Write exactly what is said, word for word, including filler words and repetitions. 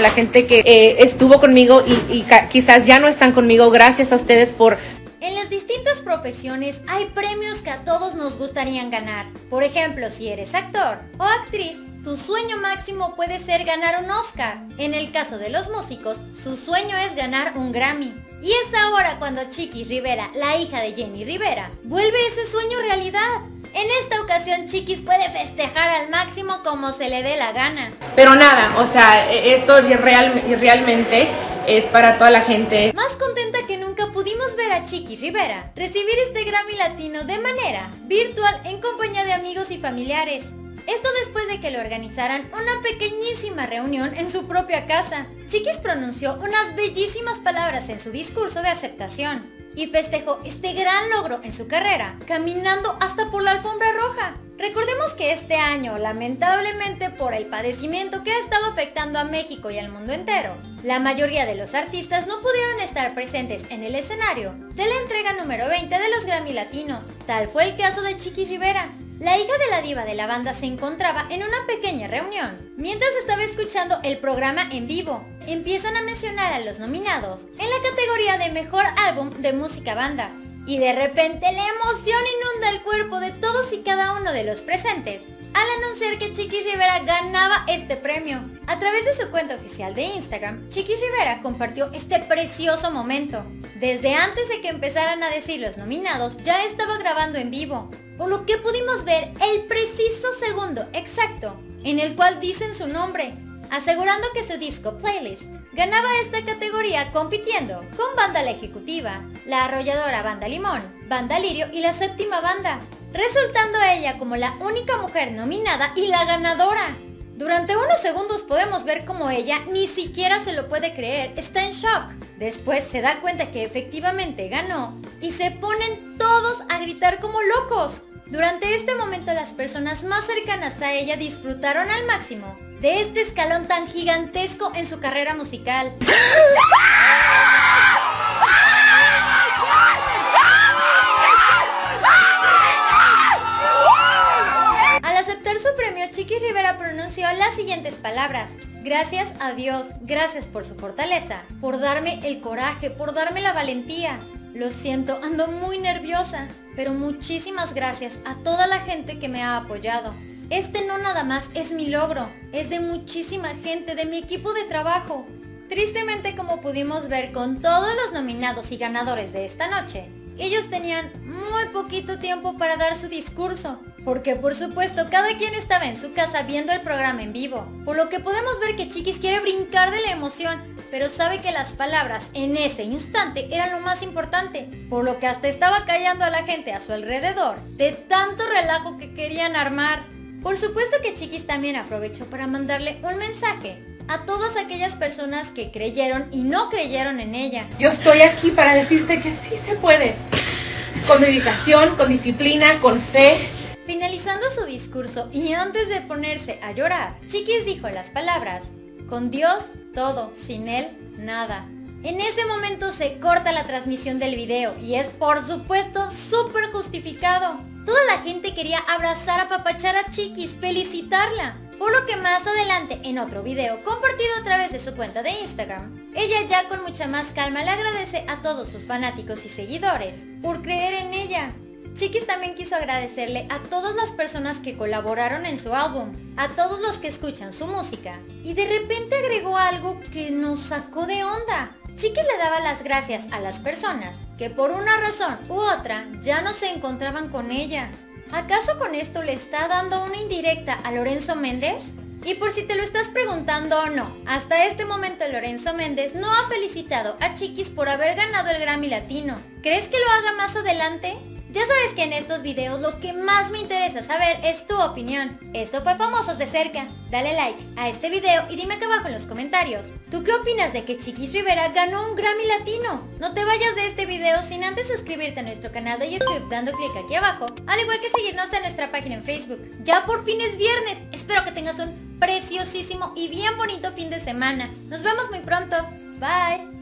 la gente que eh, estuvo conmigo y, y quizás ya no están conmigo. Gracias a ustedes por... En las distintas profesiones hay premios que a todos nos gustarían ganar. Por ejemplo, si eres actor o actriz, tu sueño máximo puede ser ganar un Oscar. En el caso de los músicos, su sueño es ganar un Grammy. Y es ahora cuando Chiquis Rivera, la hija de Jenni Rivera, vuelve ese sueño realidad. En esta ocasión, Chiquis puede festejar al máximo como se le dé la gana. Pero nada, o sea, esto real, realmente es para toda la gente. Más contenta que nunca pudimos ver a Chiquis Rivera recibir este Grammy Latino de manera virtual en compañía de amigos y familiares. Esto después de que le organizaran una pequeñísima reunión en su propia casa. Chiquis pronunció unas bellísimas palabras en su discurso de aceptación y festejó este gran logro en su carrera, caminando hasta por la alfombra roja. Recordemos que este año, lamentablemente por el padecimiento que ha estado afectando a México y al mundo entero, la mayoría de los artistas no pudieron estar presentes en el escenario de la entrega número veinte de los Grammy Latinos. Tal fue el caso de Chiquis Rivera. La hija de la diva de la banda se encontraba en una pequeña reunión. Mientras estaba escuchando el programa en vivo, empiezan a mencionar a los nominados en la categoría de Mejor Álbum de Música Banda. Y de repente la emoción inunda el cuerpo de todos y cada uno de los presentes al anunciar que Chiquis Rivera ganaba este premio. A través de su cuenta oficial de Instagram, Chiquis Rivera compartió este precioso momento. Desde antes de que empezaran a decir los nominados, ya estaba grabando en vivo, por lo que pudimos ver el preciso segundo exacto en el cual dicen su nombre, asegurando que su disco Playlist ganaba esta categoría compitiendo con Banda La Ejecutiva, la arrolladora Banda Limón, Banda Lirio y la Séptima Banda, resultando ella como la única mujer nominada y la ganadora. Durante unos segundos podemos ver cómo ella ni siquiera se lo puede creer, está en shock. Después se da cuenta que efectivamente ganó y se ponen todos a gritar como locos. Durante este momento las personas más cercanas a ella disfrutaron al máximo de este escalón tan gigantesco en su carrera musical. Al aceptar su premio, Chiquis Rivera pronunció las siguientes palabras: gracias a Dios, gracias por su fortaleza, por darme el coraje, por darme la valentía. Lo siento, ando muy nerviosa, pero muchísimas gracias a toda la gente que me ha apoyado. Este no nada más es mi logro, es de muchísima gente, de mi equipo de trabajo. Tristemente, como pudimos ver con todos los nominados y ganadores de esta noche, ellos tenían muy poquito tiempo para dar su discurso, porque por supuesto cada quien estaba en su casa viendo el programa en vivo, por lo que podemos ver que Chiquis quiere brincar de la emoción, pero sabe que las palabras en ese instante eran lo más importante, por lo que hasta estaba callando a la gente a su alrededor de tanto relajo que querían armar. Por supuesto que Chiquis también aprovechó para mandarle un mensaje a todas aquellas personas que creyeron y no creyeron en ella. Yo estoy aquí para decirte que sí se puede, con dedicación, con disciplina, con fe. Finalizando su discurso y antes de ponerse a llorar, Chiquis dijo las palabras: con Dios todo, sin Él nada. En ese momento se corta la transmisión del video y es por supuesto súper justificado. Toda la gente quería abrazar, apapachar a Chiquis, felicitarla. Por lo que más adelante, en otro video compartido a través de su cuenta de Instagram, ella ya con mucha más calma le agradece a todos sus fanáticos y seguidores por creer en ella. Chiquis también quiso agradecerle a todas las personas que colaboraron en su álbum, a todos los que escuchan su música, y de repente agregó algo que nos sacó de onda. Chiquis le daba las gracias a las personas que por una razón u otra ya no se encontraban con ella. ¿Acaso con esto le está dando una indirecta a Lorenzo Méndez? Y por si te lo estás preguntando o no, hasta este momento Lorenzo Méndez no ha felicitado a Chiquis por haber ganado el Grammy Latino. ¿Crees que lo haga más adelante? Ya sabes que en estos videos lo que más me interesa saber es tu opinión. Esto fue Famosos de Cerca. Dale like a este video y dime acá abajo en los comentarios, ¿tú qué opinas de que Chiquis Rivera ganó un Grammy Latino? No te vayas de este video sin antes suscribirte a nuestro canal de YouTube dando clic aquí abajo, al igual que seguirnos en nuestra página en Facebook. Ya por fin es viernes, espero que tengas un preciosísimo y bien bonito fin de semana. Nos vemos muy pronto, bye.